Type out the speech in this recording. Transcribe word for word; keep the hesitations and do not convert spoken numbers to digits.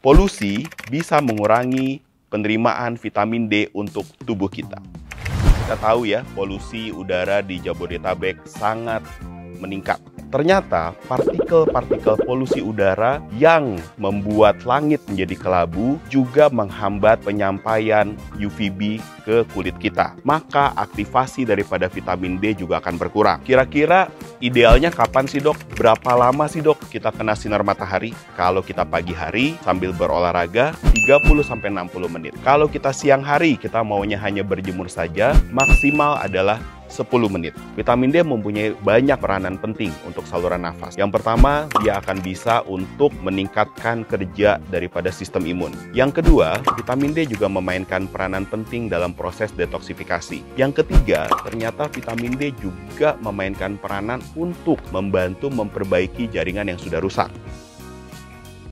Polusi bisa mengurangi penerimaan vitamin D untuk tubuh kita. Kita tahu ya, polusi udara di Jabodetabek sangat meningkat. Ternyata partikel-partikel polusi udara yang membuat langit menjadi kelabu juga menghambat penyampaian U V B ke kulit kita. Maka aktivasi daripada vitamin D juga akan berkurang. Kira-kira idealnya kapan sih dok? Berapa lama sih dok kita kena sinar matahari? Kalau kita pagi hari sambil berolahraga tiga puluh sampai enam puluh menit. Kalau kita siang hari kita maunya hanya berjemur saja, maksimal adalah sepuluh menit. Vitamin D mempunyai banyak peranan penting untuk saluran nafas. Yang pertama, dia akan bisa untuk meningkatkan kerja daripada sistem imun. Yang kedua, vitamin D juga memainkan peranan penting dalam proses detoksifikasi. Yang ketiga, ternyata vitamin D juga memainkan peranan untuk membantu memperbaiki jaringan yang sudah rusak.